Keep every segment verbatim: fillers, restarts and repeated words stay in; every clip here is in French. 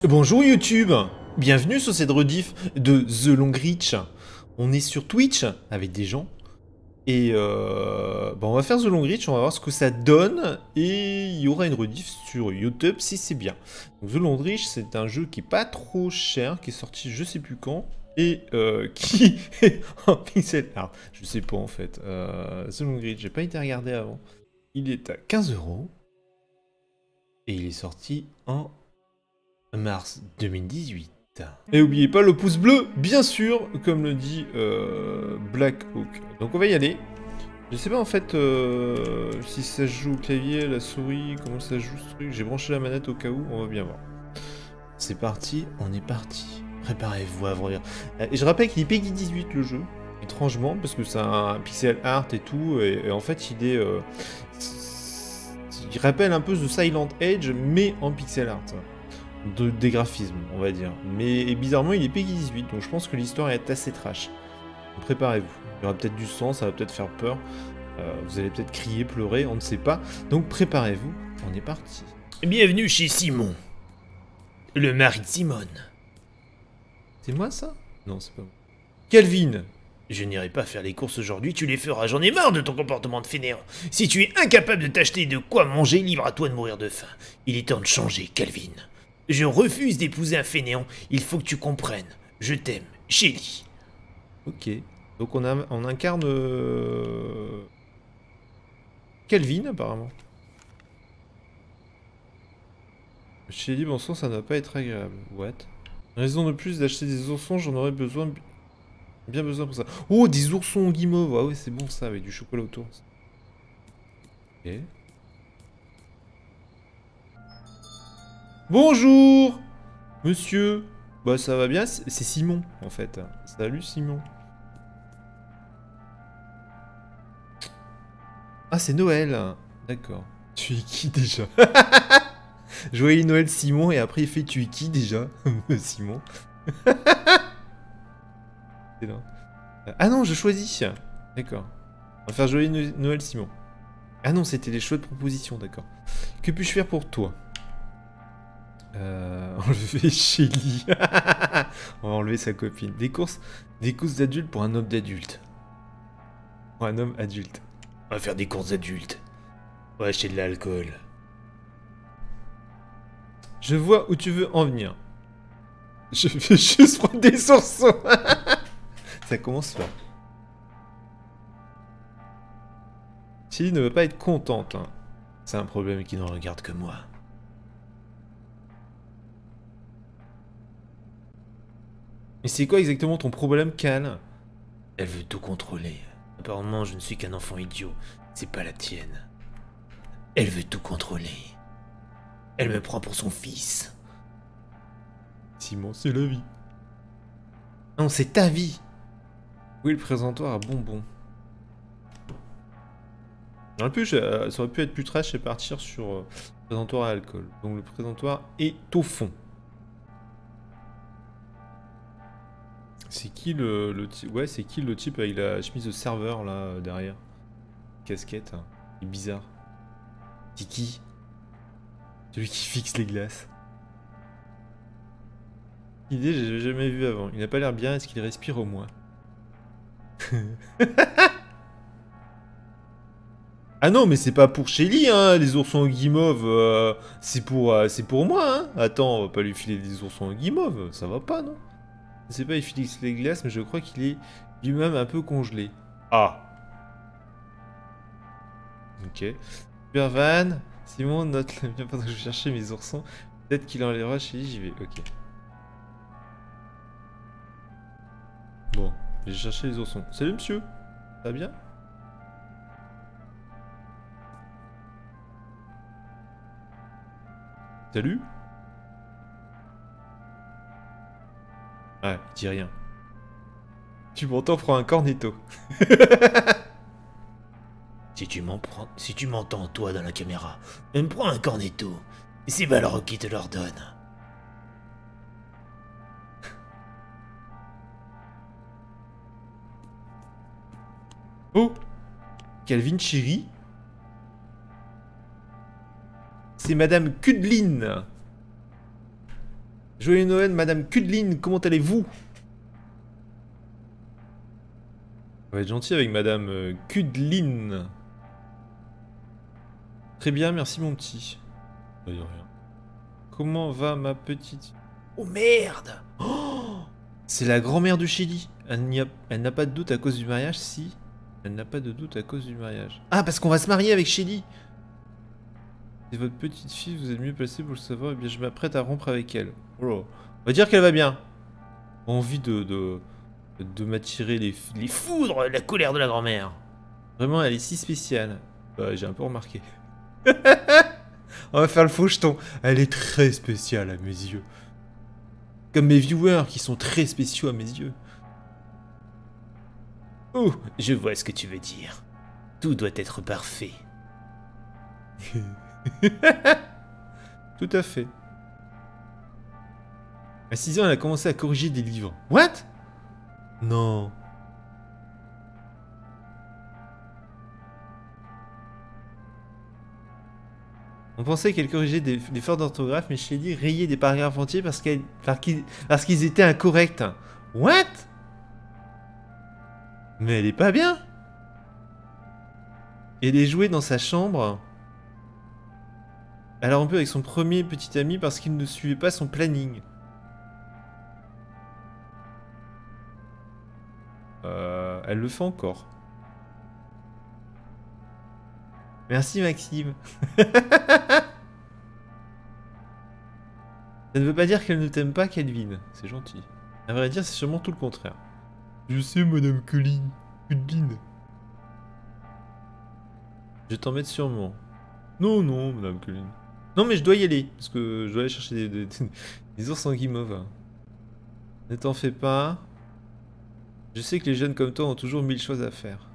Bonjour YouTube, bienvenue sur cette rediff de The Long Reach. On est sur Twitch avec des gens et euh, bah on va faire The Long Reach, on va voir ce que ça donne et il y aura une rediff sur YouTube si c'est bien. Donc, The Long Reach, c'est un jeu qui est pas trop cher, qui est sorti je sais plus quand et euh, qui est en pixel art. Je sais pas en fait. Euh, The Long Reach, j'ai pas été regardé avant. Il est à quinze euros et il est sorti en mars deux mille dix-huit. Et n'oubliez pas le pouce bleu, bien sûr, comme le dit euh, Black Hawk. Donc on va y aller. Je sais pas en fait euh, si ça se joue au clavier, la souris, comment ça se joue ce truc. J'ai branché la manette au cas où, on va bien voir. C'est parti, on est parti. Préparez-vous à ouvrir. Et je rappelle qu'il est Peggy dix-huit le jeu, étrangement, parce que c'est un pixel art et tout, et, et en fait il est... Euh, il rappelle un peu The Silent Age, mais en pixel art. De, des graphismes, on va dire. Mais bizarrement, il est Peggy dix-huit, donc je pense que l'histoire est assez trash. Préparez-vous. Il y aura peut-être du sang, ça va peut-être faire peur. Euh, vous allez peut-être crier, pleurer, on ne sait pas. Donc préparez-vous, on est parti. Bienvenue chez Simon, le mari de Simone. C'est moi ça? Non, c'est pas moi. Kelvin! Je n'irai pas faire les courses aujourd'hui, tu les feras, j'en ai marre de ton comportement de fainéant. Si tu es incapable de t'acheter de quoi manger, libre à toi de mourir de faim. Il est temps de changer, Calvin. Je refuse d'épouser un fainéant, il faut que tu comprennes. Je t'aime, Shelly. Ok. Donc on, a, on incarne... Euh... Kelvin, apparemment. Shelly, bon sang, ça ne va pas être agréable. What? Raison de plus d'acheter des oursons, j'en aurais besoin... Bien besoin pour ça. Oh, des oursons guimauves. Ah ouais, c'est bon ça, avec du chocolat autour. Ok. Bonjour monsieur. Bah ça va bien, c'est Simon en fait. Salut Simon. Ah c'est Noël. D'accord. Tu es qui déjà? Joyeux Noël Simon et après il fait tu es qui déjà? Simon. C'est là. Ah non, je choisis. D'accord. On va faire joyeux Noël Simon. Ah non, c'était les choix de proposition, d'accord. Que puis-je faire pour toi? Euh, enlever Shelly. On va enlever sa copine. Des courses, des courses d'adultes pour un homme d'adulte. Pour un homme adulte. On va faire des courses adultes. On va acheter de l'alcool. Je vois où tu veux en venir. Je vais juste prendre des oursons. Ça commence pas. Shelly ne veut pas être contente. Hein. C'est un problème qui ne regarde que moi. Mais c'est quoi exactement ton problème, Cal? Elle veut tout contrôler. Apparemment, je ne suis qu'un enfant idiot. C'est pas la tienne. Elle veut tout contrôler. Elle me prend pour son fils. Simon, c'est la vie. Non, c'est ta vie. Oui, le présentoir à bonbons. En plus, ça aurait pu être plus trash et partir sur euh, le présentoir à alcool. Donc le présentoir est au fond. C'est qui le, le type? Ouais, c'est qui le type avec la chemise de serveur là euh, derrière? Casquette, hein. Il est bizarre. C'est qui? Celui qui fixe les glaces. Idée, j'ai jamais vu avant. Il n'a pas l'air bien, est-ce qu'il respire au moins? Ah non, mais c'est pas pour Shelly, hein, les oursons guimauves. Euh, c'est pour, euh, c'est pour moi, hein. Attends, on va pas lui filer des oursons guimauves, ça va pas, non? Je sais pas, il fixe les glaces, mais je crois qu'il est lui-même un peu congelé. Ah. Ok. Super Van, Simon note bien pendant que je cherchais mes oursons. Peut-être qu'il enlèvera Shelly, j'y vais. Ok. Bon, j'ai cherché les oursons. Salut monsieur, ça va bien? Salut? Ouais, il dit rien. Tu m'entends, prends un cornetto. Si tu m'en prends, si tu m'entends toi dans la caméra, me prends un cornetto. Et c'est Balrog qui te l'ordonne. Oh, Calvin Chéri. C'est Madame Kudlin. Joyeux Noël, Madame Kudlin, comment allez-vous? On va être gentil avec Madame euh, Kudlin. Très bien, merci mon petit. De rien. Comment va ma petite? Oh merde! Oh, c'est la grand-mère de Shelly. Elle n'y a- elle n'a pas de doute à cause du mariage, si. Elle n'a pas de doute à cause du mariage. Ah, parce qu'on va se marier avec Shelly. C'est votre petite fille, vous êtes mieux placé pour le savoir. Eh bien, je m'apprête à rompre avec elle. Oh là. On va dire qu'elle va bien. Envie de... de... de m'attirer les... Les foudres, la colère de la grand-mère. Vraiment, elle est si spéciale. Bah, j'ai un peu remarqué. On va faire le faux jeton. Elle est très spéciale à mes yeux. Comme mes viewers qui sont très spéciaux à mes yeux. Oh, je vois ce que tu veux dire. Tout doit être parfait. Tout à fait. À six ans, elle a commencé à corriger des livres. What? Non. On pensait qu'elle corrigeait des, des fautes d'orthographe, mais Shelly rayait des paragraphes entiers parce qu'elle, parce qu'ils, parce qu'ils étaient incorrects. What? Mais elle est pas bien. Elle est jouée dans sa chambre. Elle a rompu avec son premier petit ami parce qu'il ne suivait pas son planning. Euh, elle le fait encore. Merci Maxime. Ça ne veut pas dire qu'elle ne t'aime pas, Kelvin. C'est gentil. À vrai dire, c'est sûrement tout le contraire. Je sais, Madame Culin. Culin. Je vais t'en mettre sûrement. Non, non, Madame Culin. Non, mais je dois y aller. Parce que je dois aller chercher des, des, des, des ours en guimauve. Ne t'en fais pas. Je sais que les jeunes comme toi ont toujours mille choses à faire.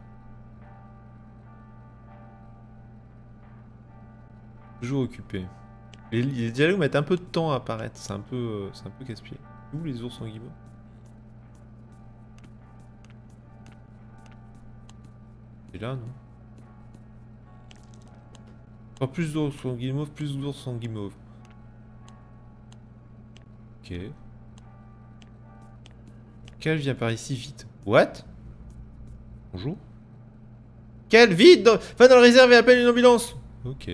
Toujours occupé. Les, les dialogues mettent un peu de temps à apparaître. C'est un peu, euh, c'est un peu casse-pied. Où les ours en guimauve? C'est là, non? Encore plus d'ours en guimauve, plus d'ours en guimauve. Ok. Cal vient par ici vite. What? Bonjour. Cal, vite dans... Va dans la réserve et appelle une ambulance. Ok.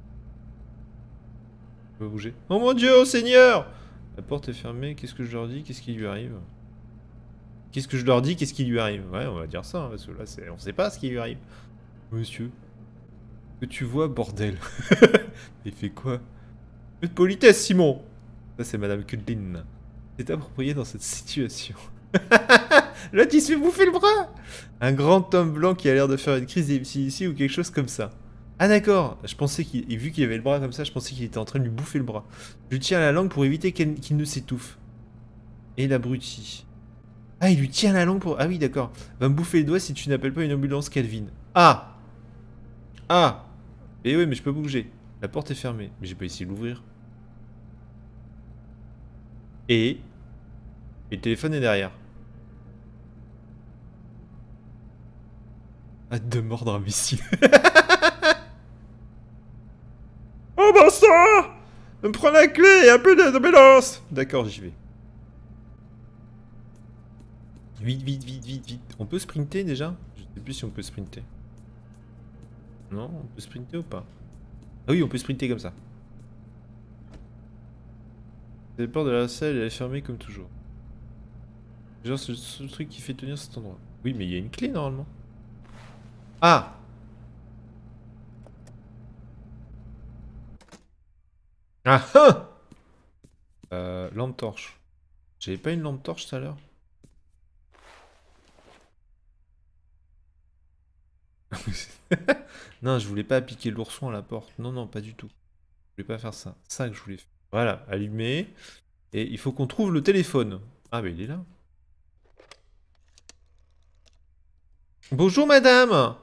On va bouger. Oh mon dieu, oh Seigneur! La porte est fermée, qu'est-ce que je leur dis? Qu'est-ce qui lui arrive? Qu'est-ce que je leur dis? Qu'est-ce qui lui arrive? Ouais, on va dire ça, hein, parce que là, c'est... on sait pas ce qui lui arrive. Monsieur. Que tu vois, bordel. Il fait quoi? Peu de politesse, Simon! Ça, c'est Madame Kudlin. C'est approprié dans cette situation. Là, tu se fait bouffer le bras! Un grand homme blanc qui a l'air de faire une crise d'épilepsie ou quelque chose comme ça. Ah d'accord, je pensais qu'il... Et vu qu'il avait le bras comme ça, je pensais qu'il était en train de lui bouffer le bras. Je lui tiens la langue pour éviter qu'il qu'il ne s'étouffe. Et l'abruti. Ah, il lui tient la langue pour... Ah oui, d'accord. Va me bouffer les doigts si tu n'appelles pas une ambulance, Calvin. Ah! Ah! Eh oui, mais je peux bouger. La porte est fermée. Mais j'ai pas essayé de l'ouvrir. Et... Et le téléphone est derrière. Hâte de mordre un missile. Oh bah ça! Me prends la clé et un peu d'ambulance! D'accord, j'y vais. Vite, vite, vite, vite, vite. On peut sprinter déjà? Je sais plus si on peut sprinter. Non, on peut sprinter ou pas? Ah oui, on peut sprinter comme ça. La porte de la salle elle est fermée comme toujours. Genre c'est le seul truc qui fait tenir cet endroit. Oui, mais il y a une clé normalement. Ah! Ah ah! Euh, lampe torche. J'avais pas une lampe torche tout à l'heure? Non, je voulais pas piquer l'ourson à la porte. Non, non, pas du tout. Je voulais pas faire ça. Ça que je voulais faire. Voilà, allumer. Et il faut qu'on trouve le téléphone. Ah, bah il est là. Bonjour madame!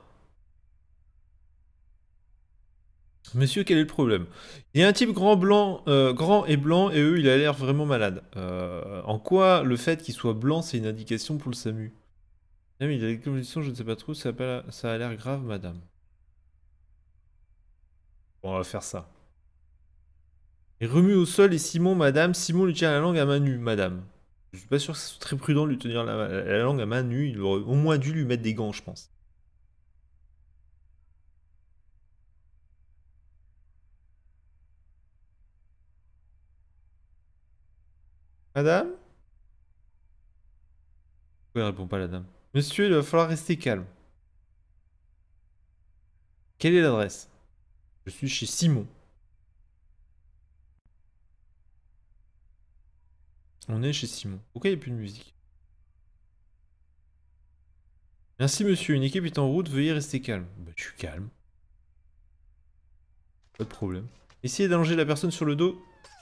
Monsieur, quel est le problème? Il y a un type grand blanc, euh, grand et blanc, et eux, il a l'air vraiment malade. Euh, en quoi le fait qu'il soit blanc, c'est une indication pour le SAMU? Ah, mais il a des conditions, je ne sais pas trop, ça a, pas- ça a l'air grave, madame. Bon, on va faire ça. Il remue au sol et Simon, madame. Simon lui tient la langue à main nue, madame. Je suis pas sûr que ce soit très prudent de lui tenir la, la- la langue à main nue. Il aurait au moins dû lui mettre des gants, je pense. Madame? Pourquoi elle répond pas, la dame? Monsieur, il va falloir rester calme. Quelle est l'adresse? Je suis chez Simon. On est chez Simon. Pourquoi il n'y a plus de musique? Merci monsieur, une équipe est en route, veuillez rester calme. Bah, je suis calme. Pas de problème. Essayez d'allonger la personne sur le dos.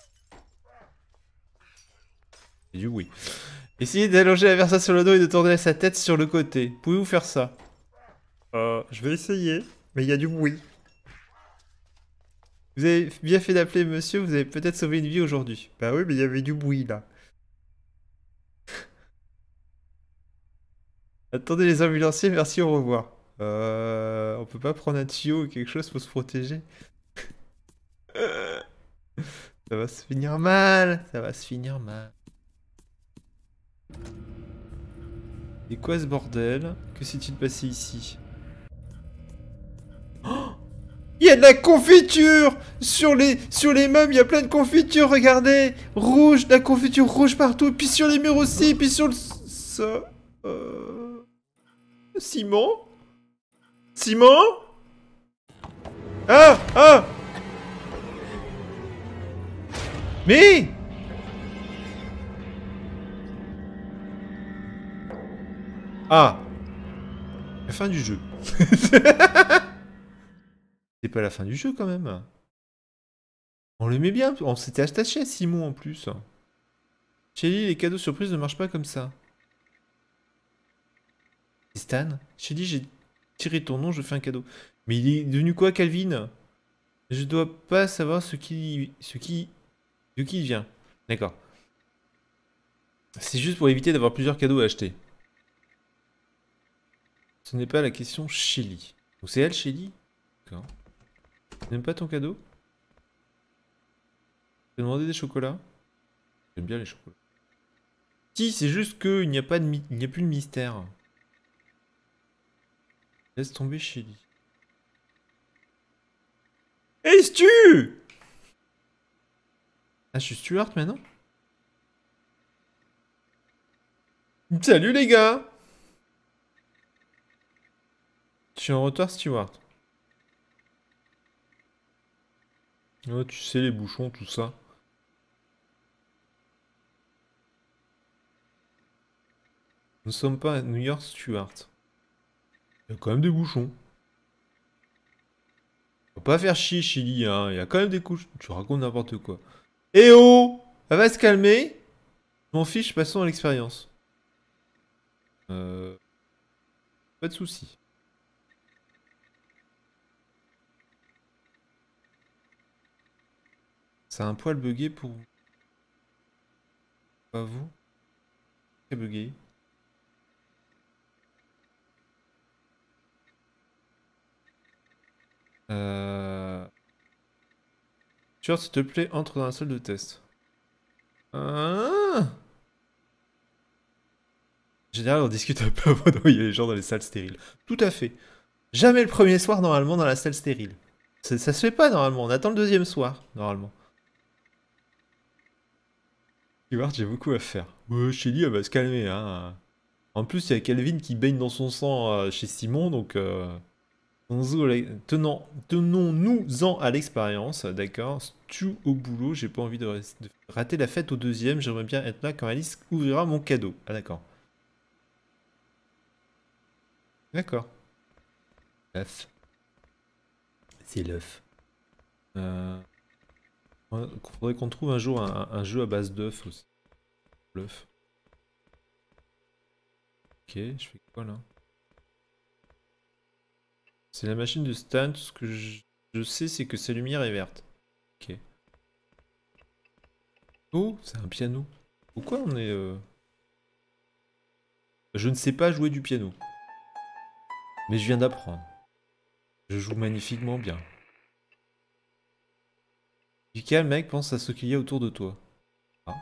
C'est du oui. Essayez d'allonger la personne sur le dos et de tourner sa tête sur le côté. Pouvez-vous faire ça? Euh, je vais essayer, mais il y a du bruit. Vous avez bien fait d'appeler monsieur, vous avez peut-être sauvé une vie aujourd'hui. Bah oui, mais il y avait du bruit là. Attendez les ambulanciers, merci, au revoir. Euh, on peut pas prendre un tuyau ou quelque chose pour se protéger? Ça va se finir mal, ça va se finir mal. Et quoi ce bordel? Que s'est-il passé ici? Oh, il y a de la confiture sur les, sur les meubles, il y a plein de confiture, regardez. Rouge, de la confiture rouge partout, puis sur les murs aussi, puis sur le... Ça... Euh... Simon? Simon? Ah! Ah! Mais... Ah! La fin du jeu. C'est pas la fin du jeu quand même. On l'aimait bien, on s'était attaché à Simon en plus. Shelly, les cadeaux surprises ne marchent pas comme ça. Stan? Shelly, j'ai tiré ton nom, je fais un cadeau. Mais il est devenu quoi, Calvin? Je dois pas savoir ce qui... ce qui... de qui il vient. D'accord. C'est juste pour éviter d'avoir plusieurs cadeaux à acheter. Ce n'est pas la question Shelly. Donc c'est elle, Shelly? D'accord. N'aimes pas ton cadeau? Tu as demandé des chocolats? J'aime bien les chocolats. Si, c'est juste qu'il n'y a pas de mi- il n'y a plus de mystère. Laisse tomber Shelly. Hey Stu! Ah, je suis Stuart maintenant? Salut les gars! Je suis en retard, Stuart. Oh, tu sais, les bouchons, tout ça. Nous ne sommes pas à New York, Stuart. Il y a quand même des bouchons. Faut pas faire chier, Chili, hein. Il y a quand même des couches. Tu racontes n'importe quoi. Eh oh! Elle va se calmer? Je m'en fiche, passons à l'expérience. Euh... Pas de soucis. Ça a un poil bugué pour... Pas vous? C'est bugué. Euh... Stuart, s'il te plaît, entre dans la salle de test. Ah, en général, on discute un peu avant d'envoyer les gens dans les salles stériles. Tout à fait. Jamais le premier soir, normalement, dans la salle stérile. Ça, ça se fait pas, normalement. On attend le deuxième soir, normalement. Stuart, j'ai beaucoup à faire. Ouais, Shelly, elle va se calmer, hein. En plus, il y a Calvin qui baigne dans son sang euh, chez Simon, donc... Euh... Tenons, tenons-nous-en à l'expérience, d'accord. Stu au boulot, j'ai pas envie de, de rater la fête au deuxième, j'aimerais bien être là quand Alice ouvrira mon cadeau. Ah d'accord. D'accord. L'œuf. C'est l'œuf. Euh... Faudrait qu'on trouve un jour un, un jeu à base d'œufs aussi. L'œuf. Ok, je fais quoi là? C'est la machine de Stan, tout ce que je, je sais c'est que sa lumière est verte. Ok. Oh, c'est un piano. Pourquoi on est... Euh... Je ne sais pas jouer du piano. Mais je viens d'apprendre. Je joue magnifiquement bien. Du calme, mec, pense à ce qu'il y a autour de toi. Ah.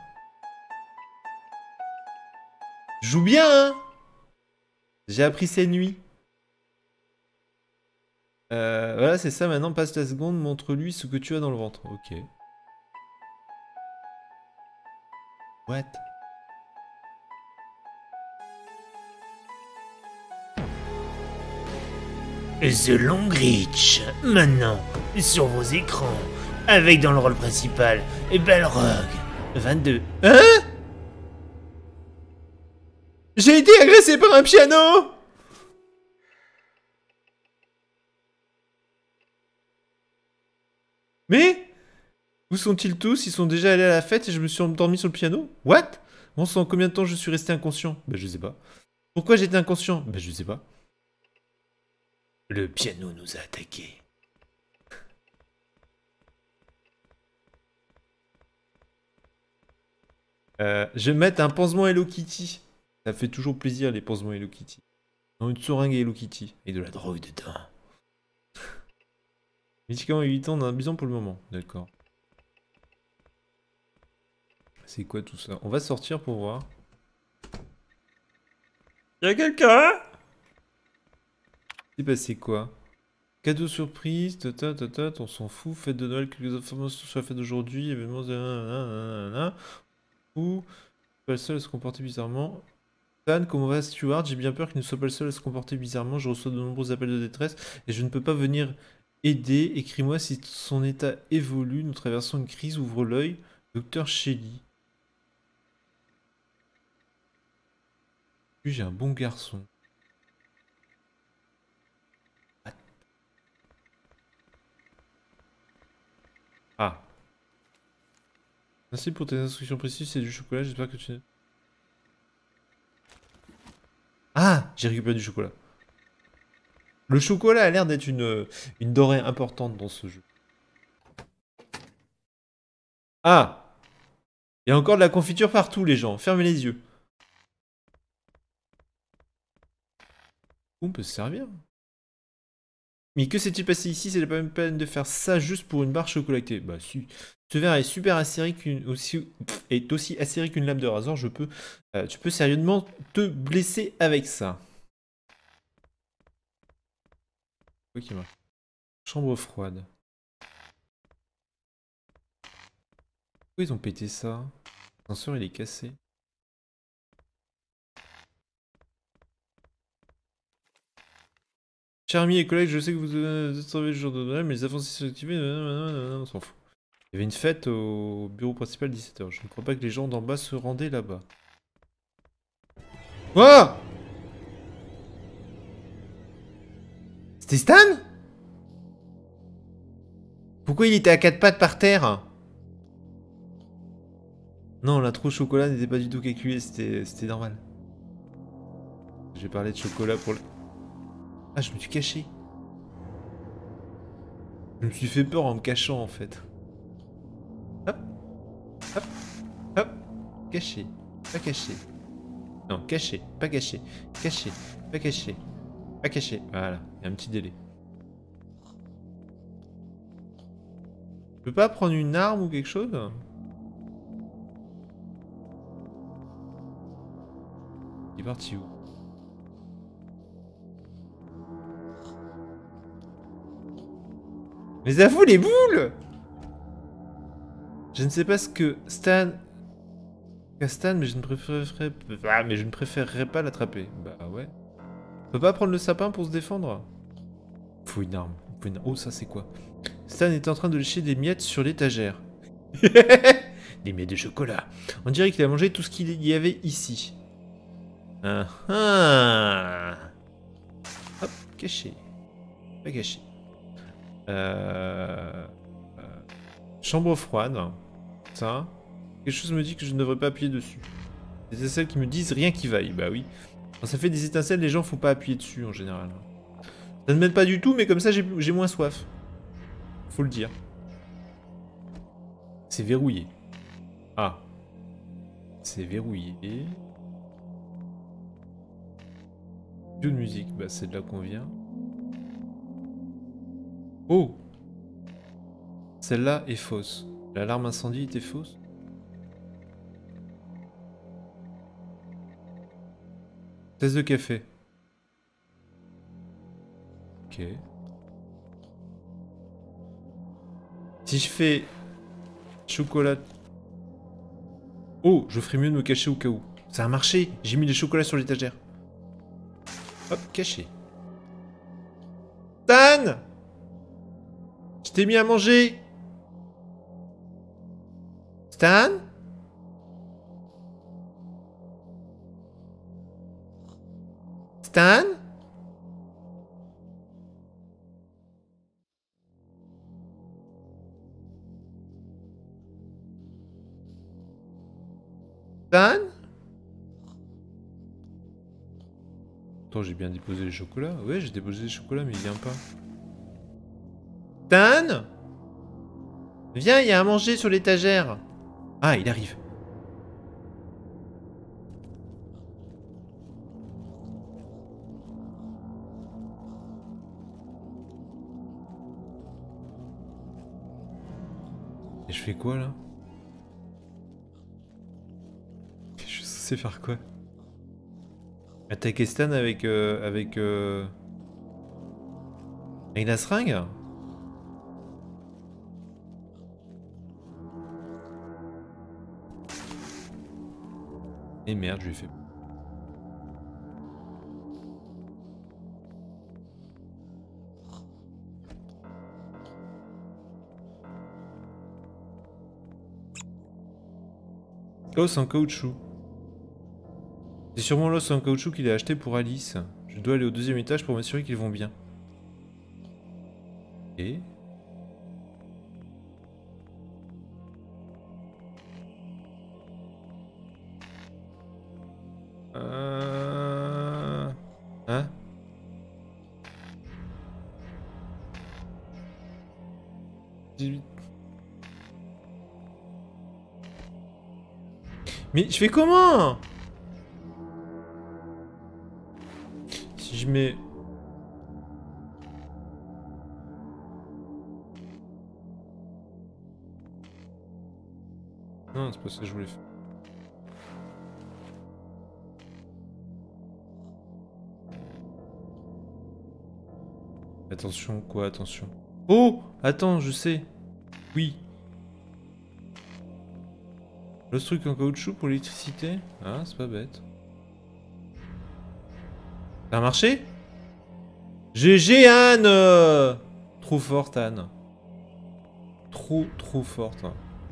Joue bien, hein. J'ai appris ces nuits. Euh, voilà, c'est ça, maintenant, passe la seconde, montre-lui ce que tu as dans le ventre. Ok. What? The Long Reach, maintenant, sur vos écrans, avec dans le rôle principal, Balrog, vingt-deux. Hein? J'ai été agressé par un piano! Mais? Où sont-ils tous? Ils sont déjà allés à la fête et je me suis endormi sur le piano? What? Bon sang, combien de temps je suis resté inconscient? Bah je sais pas. Pourquoi j'étais inconscient? Bah je sais pas. Le piano nous a attaqués. Euh, je vais mettre un pansement Hello Kitty. Ça fait toujours plaisir les pansements Hello Kitty. Non, une seringue Hello Kitty. Et de la drogue dedans. Médicament huit ans, on a un bison pour le moment. D'accord. C'est quoi tout ça? On va sortir pour voir. Y'a quelqu'un? C'est passé quoi? Cadeau surprise, tata, tata, on s'en fout. Fête de Noël, quelques informations sur la fête d'aujourd'hui. Événements, nanana. Ou pas le seul à se comporter bizarrement. Stan, comment va Stuart? J'ai bien peur qu'il ne soit pas le seul à se comporter bizarrement. Je reçois de nombreux appels de détresse et je ne peux pas venir aider. Écris-moi si son état évolue. Nous traversons une crise. Ouvre l'œil. Docteur Shelley. Puis j'ai un bon garçon. Ah. Merci pour tes instructions précises, c'est du chocolat, j'espère que tu... Ah, j'ai récupéré du chocolat. Le chocolat a l'air d'être une, une denrée importante dans ce jeu. Ah! Il y a encore de la confiture partout, les gens. Fermez les yeux. On peut se servir. Mais que s'est-il passé ici? C'est pas même peine de faire ça juste pour une barre chocolatée. Bah si. Ce verre est super acéré qu'une aussi pff, est aussi acéré qu'une lame de rasoir. Je peux, euh, tu peux sérieusement te blesser avec ça. Ok, marche. Chambre froide. Pourquoi ils ont pété ça? L'ascenseur il est cassé. Chers amis et collègues, je sais que vous êtes sauvé le jour de Noël, mais les avancées sont activées, on s'en fout. Il y avait une fête au bureau principal dix-sept heures. Je ne crois pas que les gens d'en bas se rendaient là-bas. Quoi? C'était Stan? Pourquoi il était à quatre pattes par terre? Non, l'intro au chocolat n'était pas du tout calculée, c'était normal. J'ai parlé de chocolat pour le... Ah, je me suis caché. Je me suis fait peur en me cachant en fait. Hop, hop, hop, caché, pas caché. Non, caché, pas caché, caché, pas caché, pas caché. Voilà, il y a un petit délai. Je peux pas prendre une arme ou quelque chose? Il est parti où? Mais à vous les boules! Je ne sais pas ce que Stan... Stan, mais je ne préférerais... Ah, mais je ne préférerais pas l'attraper. Bah ouais. On peut pas prendre le sapin pour se défendre? Faut une arme. Faut une... Oh, ça c'est quoi? Stan est en train de lécher des miettes sur l'étagère. Des miettes de chocolat. On dirait qu'il a mangé tout ce qu'il y avait ici. Ah ah. Hop, caché. Pas caché. Euh... Euh... Chambre froide. Ça. Quelque chose me dit que je ne devrais pas appuyer dessus. C'est celles qui me disent rien qui vaille. Bah oui. Quand ça fait des étincelles, les gens faut pas appuyer dessus en général. Ça ne m'aide pas du tout, mais comme ça j'ai moins soif. Faut le dire. C'est verrouillé. Ah. C'est verrouillé. Jeu de musique, bah c'est de là qu'on vient. Oh! Celle-là est fausse. L'alarme incendie était fausse. Tasse de café. Ok. Si je fais chocolat... Oh, je ferais mieux de me cacher au cas où. Ça a marché, j'ai mis les chocolats sur l'étagère. Hop, caché. Stan! Je t'ai mis à manger. Stan? Stan? Stan? Attends, j'ai bien déposé les chocolats. Ouais, j'ai déposé les chocolats, mais il vient pas. Stan? Viens, il y a à manger sur l'étagère. Ah, il arrive. Et je fais quoi là? Je suis censé faire quoi? Attaquer Stan avec... Euh, avec... Euh... Avec la seringue? Et merde, je lui ai fait... L'os en caoutchouc. C'est sûrement l'os en caoutchouc qu'il a acheté pour Alice. Je dois aller au deuxième étage pour m'assurer qu'ils vont bien. Et... Euh... Hein? dix-huit. Mais je fais comment? Si je mets... Non, c'est pas ça que je voulais faire. Attention, quoi, attention. Oh! Attends, je sais. Oui. Le truc en caoutchouc pour l'électricité? Ah, c'est pas bête. Ça a marché? G G Anne! euh Trop forte Anne. Trop, trop forte.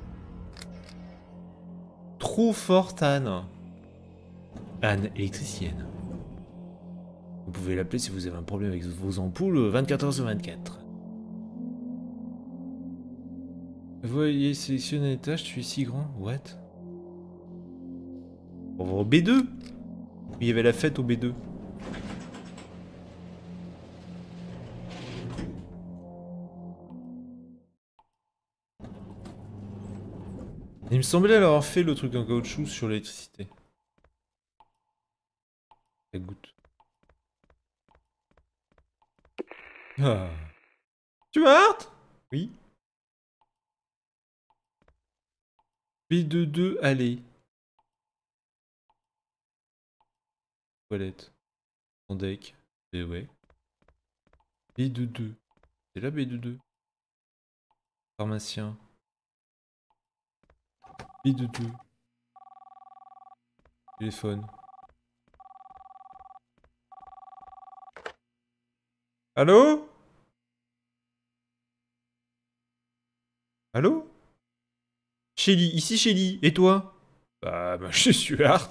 Trop forte Anne. Anne, électricienne. Vous pouvez l'appeler si vous avez un problème avec vos ampoules vingt-quatre heures sur vingt-quatre. Voyez, sélectionner les tâches, tu es si grand. What? On va au B deux. Il y avait la fête au B deux. Il me semblait avoir fait le truc en caoutchouc sur l'électricité. Ça goûte. Ah. Stuart? Oui. B deux deux, allez. Toilette. En deck. Et ouais. B deux deux. C'est là B deux deux. Pharmacien. B deux deux. Téléphone. Allô? Allô? Shelly, ici Shelly, et toi? Bah, bah je suis Art.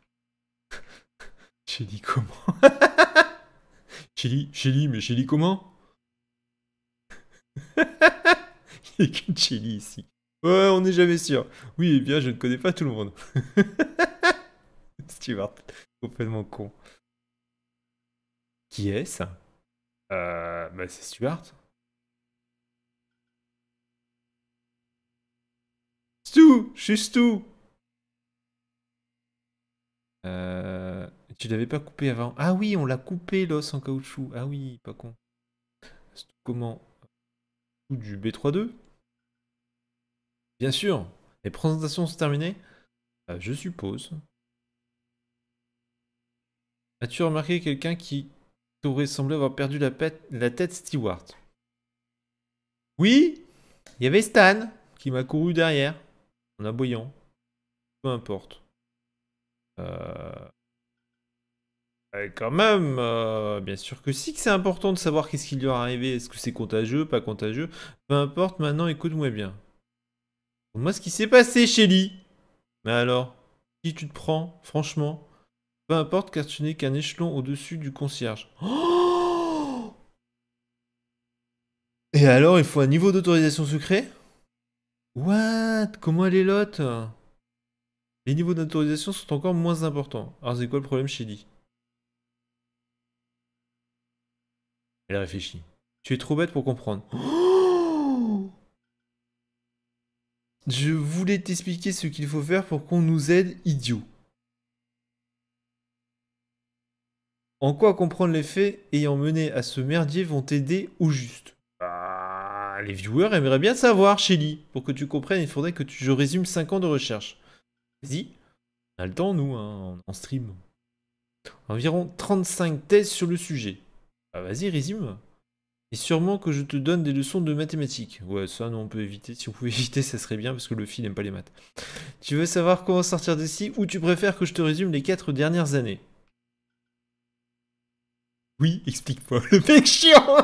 Shelly comment? Shelly, Shelly, mais Shelly comment? Il n'y a qu'une Shelly ici. Ouais, on n'est jamais sûr. Oui, eh bien, je ne connais pas tout le monde. Stuart, complètement con. Qui est-ce? Euh, bah c'est Stuart. Stu, je suis Stu. Euh, tu l'avais pas coupé avant. Ah oui, on l'a coupé l'os en caoutchouc. Ah oui, pas con. Stu comment? Stu du B trois deux? Bien sûr. Les présentations sont terminées? Euh, je suppose. As-tu remarqué quelqu'un qui t'aurait semblé avoir perdu la, pète- la tête, Stewart? Oui, il y avait Stan qui m'a couru derrière en aboyant. Peu importe. Euh... euh, quand même, euh, bien sûr que si que c'est important de savoir qu'est-ce qui lui est arrivé. Est-ce que c'est contagieux, pas contagieux? Peu importe, maintenant écoute-moi bien. Moi, ce qui s'est passé, Shelly. Mais alors, qui tu te prends, franchement? Peu importe car tu n'es qu'un échelon au-dessus du concierge. Oh, et alors, il faut un niveau d'autorisation secret? What? Comment elle est lotte? Les niveaux d'autorisation sont encore moins importants. Alors c'est quoi le problème, Shelly? Elle réfléchit. Tu es trop bête pour comprendre. Oh, je voulais t'expliquer ce qu'il faut faire pour qu'on nous aide, idiot. En quoi comprendre les faits ayant mené à ce merdier vont t'aider au juste? Ah, les viewers aimeraient bien savoir, Shelly. Pour que tu comprennes, il faudrait que tu, je résume cinq ans de recherche. Vas-y, on a le temps, nous, hein, en stream. Environ trente-cinq thèses sur le sujet. Ah, vas-y, résume. Et sûrement que je te donne des leçons de mathématiques. Ouais, ça, non, on peut éviter. Si on pouvait éviter, ça serait bien, parce que le fil n'aime pas les maths. Tu veux savoir comment sortir d'ici, ou tu préfères que je te résume les quatre dernières années? Oui, explique-moi. Le mec chiant.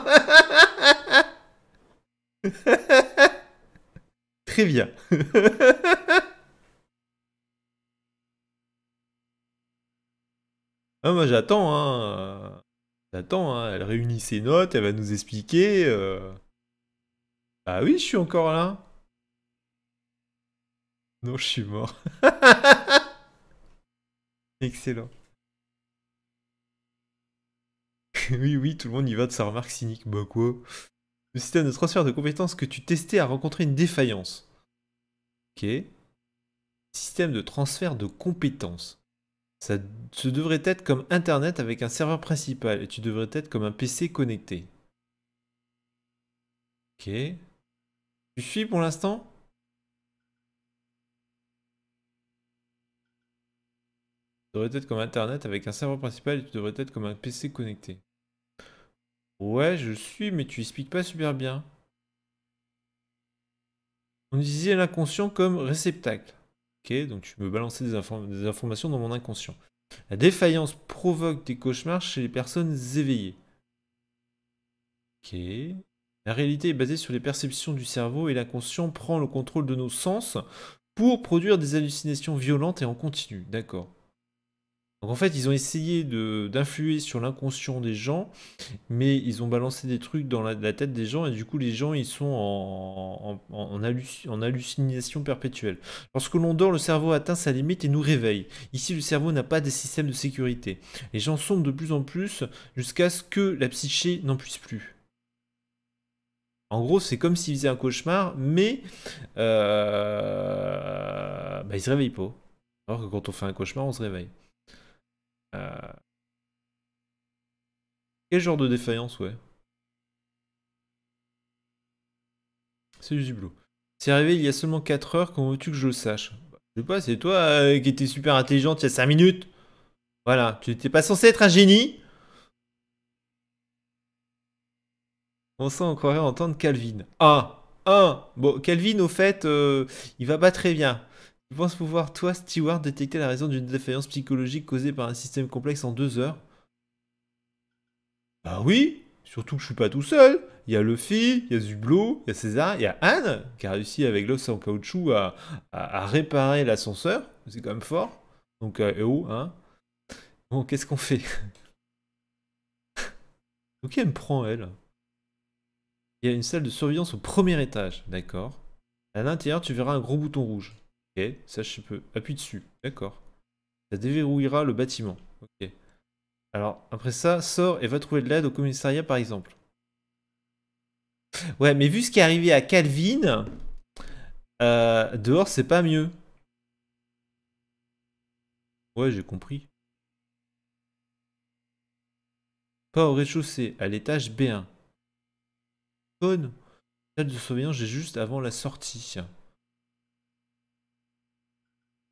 Très bien. Ah, moi, j'attends, hein. J'attends, hein. Elle réunit ses notes, elle va nous expliquer. euh. Ah oui, je suis encore là. Non, je suis mort. Excellent. Oui, oui, tout le monde y va de sa remarque cynique. Bah quoi? Le système de transfert de compétences que tu testais a rencontré une défaillance. Ok. Système de transfert de compétences. Ça ce devrait être comme Internet avec un serveur principal et tu devrais être comme un P C connecté. Ok. Tu suis pour l'instant? Tu devrais être comme Internet avec un serveur principal et tu devrais être comme un P C connecté. Ouais, je suis, mais tu expliques pas super bien. On utilisait l'inconscient comme réceptacle. Ok, donc tu me balancer des, inform des informations dans mon inconscient. La défaillance provoque des cauchemars chez les personnes éveillées. Ok. La réalité est basée sur les perceptions du cerveau et l'inconscient prend le contrôle de nos sens pour produire des hallucinations violentes et en continu. D'accord. Donc en fait, ils ont essayé de- d'influer sur l'inconscient des gens, mais ils ont balancé des trucs dans la, la tête des gens et du coup, les gens, ils sont en, en, en halluc- en hallucination perpétuelle. Lorsque l'on dort, le cerveau atteint sa limite et nous réveille. Ici, le cerveau n'a pas de système de sécurité. Les gens sombrent de plus en plus jusqu'à ce que la psyché n'en puisse plus. En gros, c'est comme s'ils faisaient un cauchemar, mais euh... bah, ils se réveillent pas. Alors que quand on fait un cauchemar, on se réveille. Euh, Quel genre de défaillance, ouais. C'est du Zublo. C'est arrivé il y a seulement quatre heures, comment veux-tu que je le sache? Bah, je sais pas, c'est toi euh, qui étais super intelligente il y a cinq minutes. Voilà, tu n'étais pas censé être un génie. On sent, on croirait entendre Calvin. Ah, un. Bon, Calvin, au fait, euh, il va pas très bien. Tu penses pouvoir, toi, Stewart, détecter la raison d'une défaillance psychologique causée par un système complexe en deux heures? Bah oui, surtout que je suis pas tout seul. Il y a Luffy, il y a Zublo, il y a César, il y a Anne qui a réussi avec l'os en caoutchouc à, à- à réparer l'ascenseur. C'est quand même fort. Donc, euh, eh oh, hein. Bon, qu'est-ce qu'on fait? Ok, elle me prend, elle. Il y a une salle de surveillance au premier étage. D'accord. À l'intérieur, tu verras un gros bouton rouge. Ok, ça je peux. Appuie dessus. D'accord. Ça déverrouillera le bâtiment. Ok. Alors, après ça, sors et va trouver de l'aide au commissariat, par exemple. Ouais, mais vu ce qui est arrivé à Calvin, euh, dehors, c'est pas mieux. Ouais, j'ai compris. Pas au rez-de-chaussée, à l'étage B un. Bonne. Salle de surveillance, j'ai juste avant la sortie.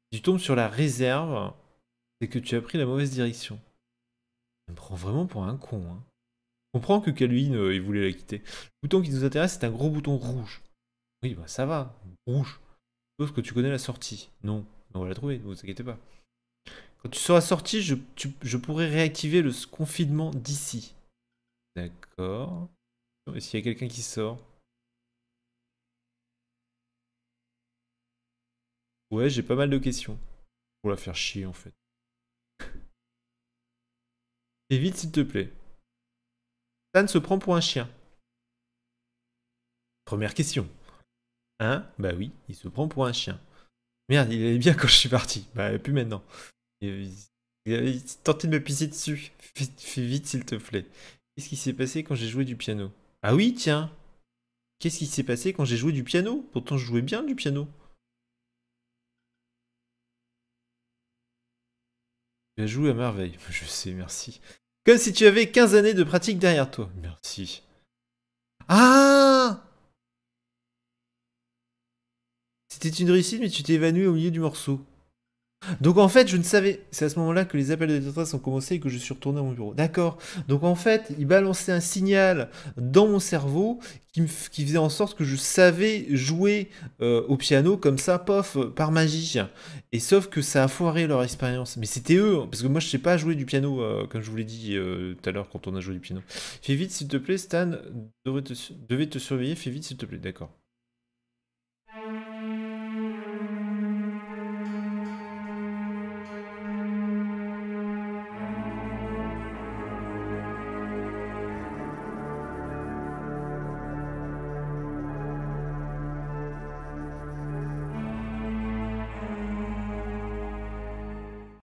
Si tu tombes sur la réserve, c'est que tu as pris la mauvaise direction. Ça me prend vraiment pour un con. Hein. Je comprends que Calvin, euh, il voulait la quitter. Le bouton qui nous intéresse, c'est un gros bouton rouge. Oui, bah ça va, rouge. Sauf que tu connais la sortie. Non, on va la trouver, ne vous inquiétez pas. Quand tu seras sorti, je, tu- je pourrai réactiver le confinement d'ici. D'accord. Est-ce qu'il y a quelqu'un qui sort? Ouais, j'ai pas mal de questions. Pour la faire chier, en fait. Fais vite, s'il te plaît. Stan se prend pour un chien. Première question. Hein? Bah oui, il se prend pour un chien. Merde, il allait bien quand je suis parti. Bah, plus maintenant. Il, il avait tenté de me pisser dessus. Fais, fais vite, s'il te plaît. Qu'est-ce qui s'est passé quand j'ai joué du piano? Ah oui, tiens. Qu'est-ce qui s'est passé quand j'ai joué du piano? Pourtant, je jouais bien du piano. Tu as joué à merveille. Je sais, merci. Comme si tu avais quinze années de pratique derrière toi. Merci. Ah! C'était une réussite, mais tu t'es évanoui au milieu du morceau. Donc en fait, je ne savais. C'est à ce moment-là que les appels de détresse ont commencé et que je suis retourné à mon bureau. D'accord. Donc en fait, il balançait un signal dans mon cerveau qui, me f- qui faisait en sorte que je savais jouer euh, au piano comme ça, pof, euh, par magie. Et sauf que ça a foiré leur expérience. Mais c'était eux, hein, parce que moi je sais pas jouer du piano, euh, comme je vous l'ai dit euh, tout à l'heure quand on a joué du piano. Fais vite s'il te plaît, Stan devrait te, su- devait te surveiller. Fais vite s'il te plaît. D'accord.